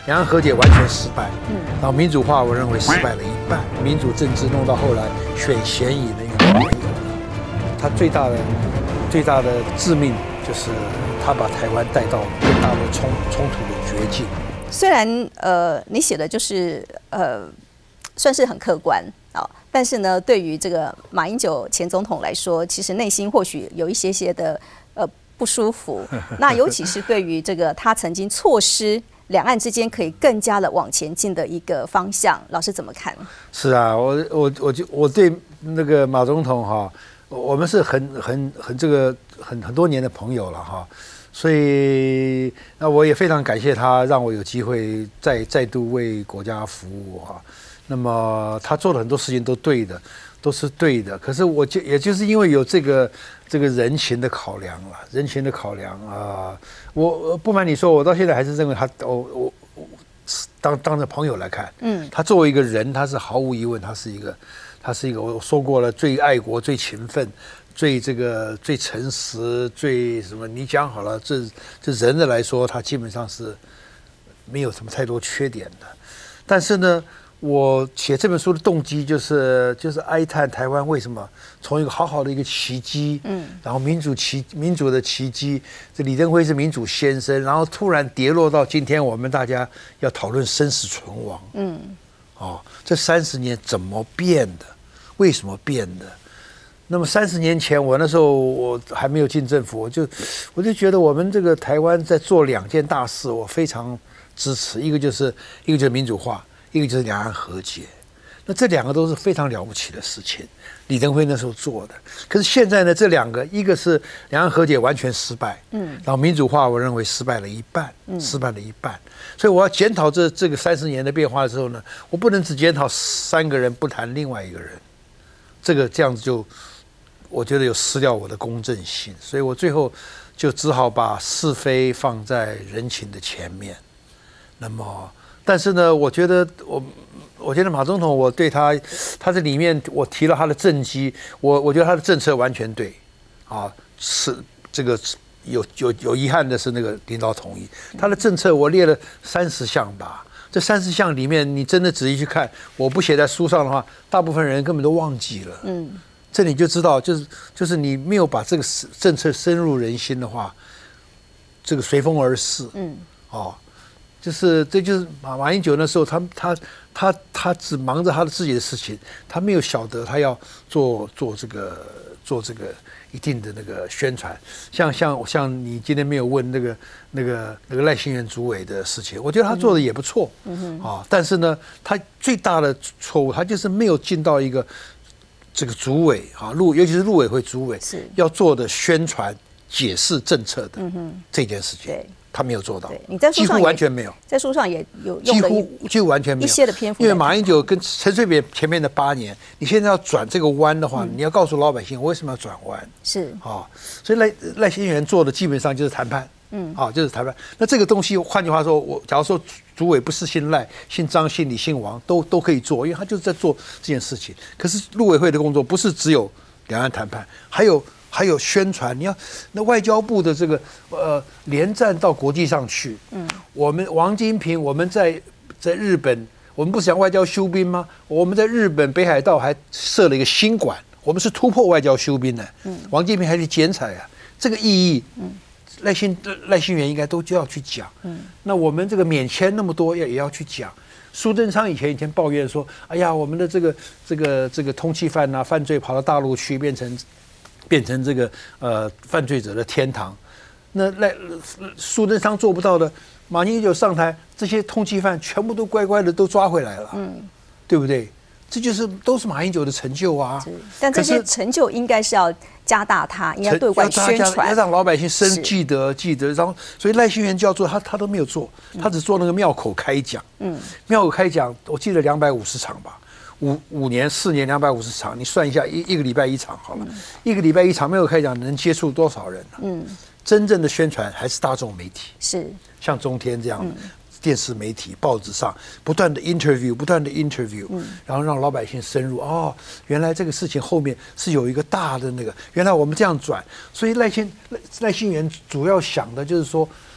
两岸和解完全失败，然后民主化我认为失败了一半，民主政治弄到后来选嫌疑人员没有了，他最大的致命就是他把台湾带到更大的冲突的绝境。 虽然你写的就是算是很客观啊，但是呢，对于这个马英九前总统来说，其实内心或许有一些的不舒服。那尤其是对于这个他曾经错失两岸之间可以更加的往前进的一个方向，老师怎么看？ 是啊，我对那个马总统哈，我们是很多年的朋友了哈。所以，那我也非常感谢他，让我有机会再度为国家服务哈。那么他做了很多事情都对的，都是对的。可是也就是因为有这个人情的考量了，人情的考量啊，我不瞒你说，我到现在还是认为他，我当着朋友来看，他作为一个人，他是毫无疑问，他是一个我说过了，最爱国、最勤奋。最诚实，最什么？你讲好了，这人的来说，他基本上是没有什么太多缺点的。但是呢，我写这本书的动机就是哀叹台湾为什么从一个好好的一个奇迹，然后民主的奇迹，这李登辉是民主先生，然后突然跌落到今天我们大家要讨论生死存亡，这30年怎么变的？为什么变的？那么30年前，我那时候我还没有进政府，我就觉得我们这个台湾在做2件大事，我非常支持。一个就是民主化，一个就是两岸和解。那这2个都是非常了不起的事情，李登辉那时候做的。可是现在呢，这2个，一个是两岸和解完全失败，然后民主化我认为失败了一半，所以我要检讨这个30年的变化的时候呢，我不能只检讨3个人，不谈另外1个人，这样子就。我觉得有失掉我的公正性，所以我最后就只好把是非放在人情的前面。那么，但是呢，我觉得马总统，我对他这里面我提了他的政绩，我觉得他的政策完全对，啊，是这个有遗憾的是那个领导同意他的政策，我列了30项吧。这30项里面，你真的仔细去看，我不写在书上的话，大部分人根本都忘记了。这你就知道，就是你没有把这个政策深入人心的话，这个随风而逝。这就是马英九那时候，他只忙着他的自己的事情，他没有晓得他要做这个一定的那个宣传。像你今天没有问那个赖清元主委的事情，我觉得他做的也不错。但是呢，他最大的错误，他就是没有尽到一个。这个主委啊，尤其是陆委会主委要做的宣传、解释政策的这件事情，他没有做到。你在几乎完全没有， 在书上也有用了几乎完全没有一些的篇幅。 因为马英九跟陈水扁前面的8年，你现在要转这个弯的话，你要告诉老百姓我为什么要转弯。 是所以赖清元做的基本上就是谈判。就是谈判。那这个东西，换句话说，假如说主委不是姓赖、姓张、姓李、姓王，都可以做，因为他就是在做这件事情。可是陆委会的工作不是只有两岸谈判，还有宣传。你要那外交部的这个连战到国际上去。我们王金平，我们在日本，我们不是讲外交休兵吗？我们在日本北海道还设了一个新馆，我们是突破外交休兵的。王金平还去剪彩啊，这个意义。赖清元应该都就要去讲，那我们这个免签那么多也要去讲。苏贞昌以前抱怨说，哎呀，我们的这个通缉犯啊，犯罪跑到大陆去，变成这个犯罪者的天堂。那苏贞昌做不到的，马英九上台，这些通缉犯全部都乖乖的都抓回来了，对不对？这都是马英九的成就啊！ 但这些成就应该是要加大它，应该对外宣传， 要让老百姓记得。然后，所以赖清元就要做，他都没有做，他只做那个庙口开讲。庙口开讲，我记得250场吧，5年4年250场，你算一下，一个礼拜1场好了，一个礼拜1场庙口开讲能接触多少人呢？真正的宣传还是大众媒体，是像中天这样的。电视媒体、报纸上不断的 interview，然后让老百姓深入原来这个事情后面是有一个大的那个，原来我们这样转，所以赖清元主要想的就是说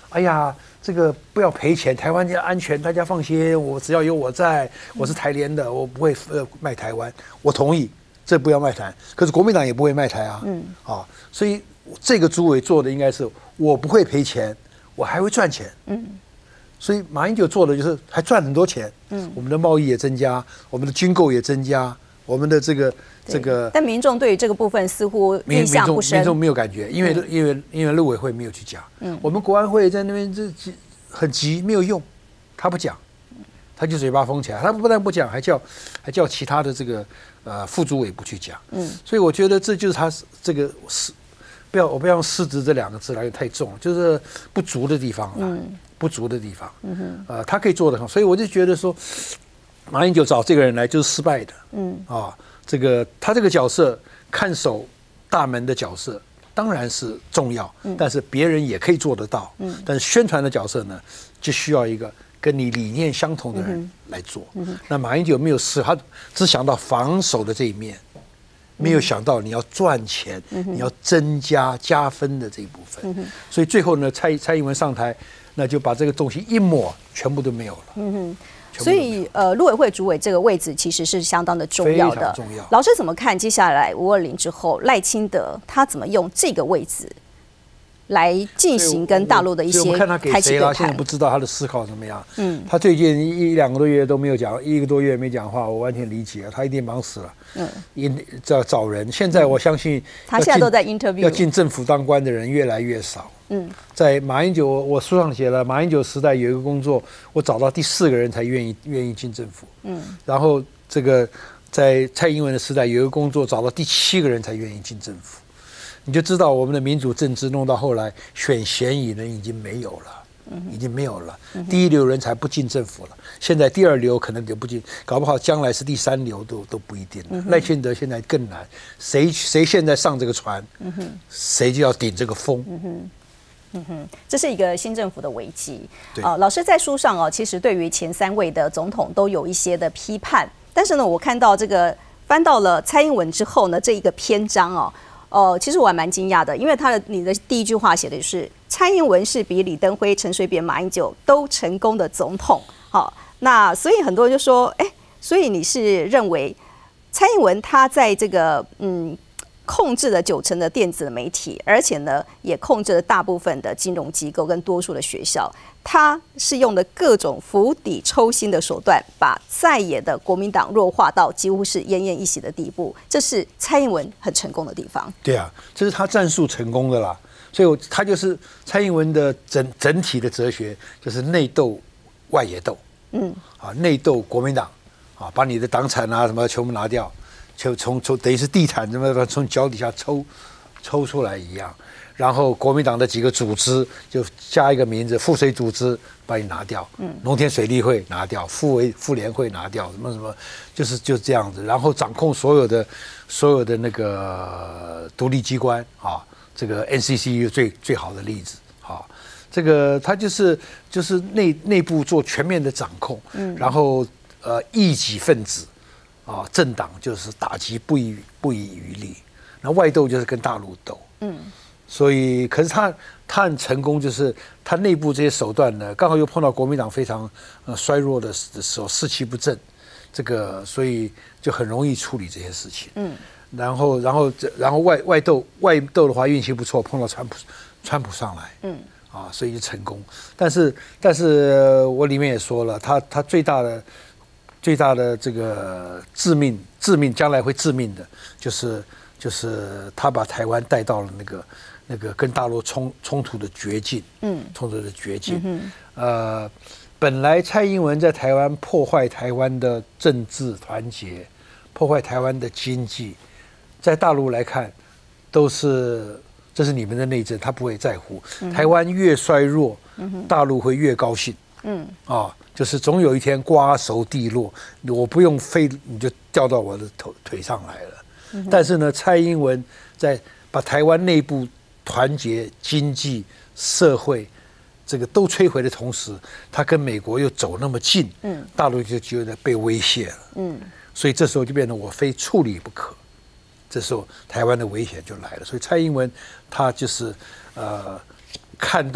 哎呀，这个不要赔钱，台湾要安全，大家放心，我只要有我在，我是台联的，我不会卖台湾，我同意，这不要卖台。可是国民党也不会卖台啊，所以这个主委做的应该是我不会赔钱，我还会赚钱，所以马英九做的就是还赚很多钱，我们的贸易也增加，我们的军购也增加，我们的这个， 但民众对于这个部分似乎印象不深， 民众没有感觉，因为陆委会没有去讲，我们国安会在那边很急，没有用，他不讲，他就嘴巴封起来，他不但不讲，还叫其他的这个副主委不去讲，所以我觉得这就是他这个我不要用失职这2个字来得太重，就是不足的地方了，不足的地方，他可以做得很好，所以我就觉得说，马英九找这个人来就是失败的，他这个角色看守大门的角色当然是重要，但是别人也可以做得到，但是宣传的角色呢，就需要一个跟你理念相同的人来做。那马英九没有试，他只想到防守的这一面，没有想到你要赚钱，你要加分的这一部分。所以最后呢，蔡英文上台，那就把这个东西一抹，全部都没有了。 所以陆委会主委这个位置其实是相当的重要的。 非常重要。 老师怎么看接下来520之后，赖清德他怎么用这个位置来进行跟大陆的一些开启对谈？ 现在不知道他的思考怎么样。他最近1、2个多月都没有讲，1个多月没讲话，我完全理解，他一定忙死了。找人，现在我相信他现在都在 interview， 要进政府当官的人越来越少。在马英九，我书上写了，马英九时代有一个工作，我找到第4个人才愿意进政府。然后这个在蔡英文的时代有一个工作，找到第7个人才愿意进政府。你就知道我们的民主政治弄到后来，选贤与人已经没有了，已经没有了。第1流人才不进政府了，现在第2流可能也不进，搞不好将来是第3流都不一定了。赖清德现在更难，谁现在上这个船，谁就要顶这个风。 这是一个新政府的危机。老师在书上其实对于前3位的总统都有一些的批判，但是呢，我看到这个翻到了蔡英文之后呢，这一个篇章其实我还蛮惊讶的，因为你的第1句话写的是蔡英文是比李登辉、陈水扁、马英九都成功的总统。那所以很多人就说，所以你是认为蔡英文他在这个控制了90%的电子媒体，而且呢也控制了大部分的金融机构跟多数的学校，他是用了各种釜底抽薪的手段，把在野的国民党弱化到几乎是奄奄一息的地步，这是蔡英文很成功的地方。 对啊，这是他战术成功的啦，所以他就是蔡英文的整体的哲学，就是内斗外野斗，内斗国民党，把你的党产啊什么全部拿掉。就等于是地毯怎么从脚底下抽出来一样，然后国民党的几个组织就加一个名字，赋水组织把你拿掉，农田水利会拿掉，妇联会拿掉，什么就这样子，然后掌控所有的那个独立机关这个 NCC 最好的例子这个他就是内部做全面的掌控，然后异己分子。政党就是打击不遗余力，那外斗就是跟大陆斗，所以可是他很成功，就是他内部这些手段呢，刚好又碰到国民党非常衰弱的时候，士气不振，这个所以就很容易处理这些事情，然后外斗的话运气不错，碰到川普上来，所以就成功，但是我里面也说了，他最大的这个致命将来会致命的，就是他把台湾带到了那个跟大陆冲突的绝境，冲突的绝境。本来蔡英文在台湾破坏台湾的政治团结，破坏台湾的经济，在大陆来看这是你们的内政，他不会在乎。台湾越衰弱，大陆会越高兴。就是总有一天瓜熟蒂落，我不用飞你就掉到我的腿上来了。但是呢，蔡英文在把台湾内部团结、经济、社会这个都摧毁的同时，他跟美国又走那么近，大陆就觉得被威胁了。所以这时候就变成我非处理不可。这时候台湾的危险就来了。所以蔡英文他就是看到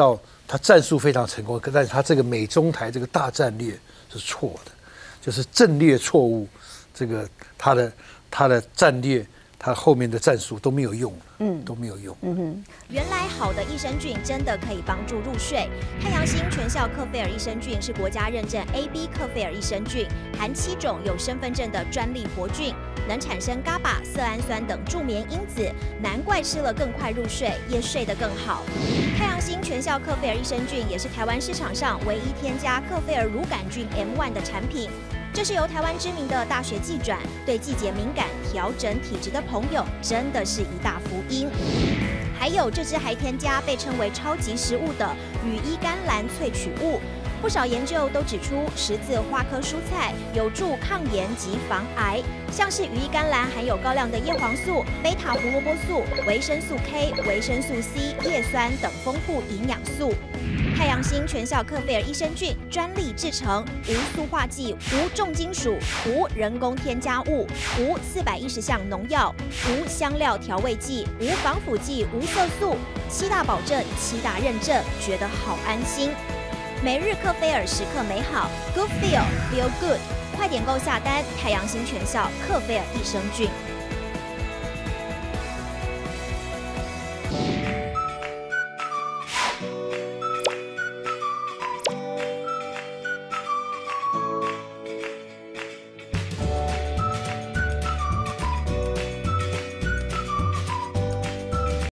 他战术非常成功，但是他这个美中台这个大战略是错的，就是战略错误，这个他的战略，他后面的战术都没有用，都没有用。 原来好的益生菌真的可以帮助入睡。太阳星全效克菲尔益生菌是国家认证 AB 克菲尔益生菌，含7种有身份证的专利活菌，能产生伽巴、色氨酸等助眠因子，难怪吃了更快入睡，也睡得更好。太阳星全效克菲尔益生菌也是台湾市场上唯一添加克菲尔乳杆菌 M1 的产品。这是由台湾知名的大学季转，对季节敏感、调整体质的朋友真的是一大福音。还有这支还添加被称为超级食物的羽衣甘蓝萃取物。不少研究都指出，十字花科蔬菜有助抗炎及防癌，像是羽衣甘蓝含有高量的叶黄素、贝塔胡萝卜素、维生素 K、维生素 C、叶酸等丰富营养素。太阳星全效克菲尔益生菌专利制成，无塑化剂、无重金属、无人工添加物、无410项农药、无香料调味剂、无防腐剂、无色素，7大保证、7大认证，觉得好安心。每日克菲尔时刻美好 ，Good Feel Feel Good， 快点购下单！太阳星全效克菲尔益生菌。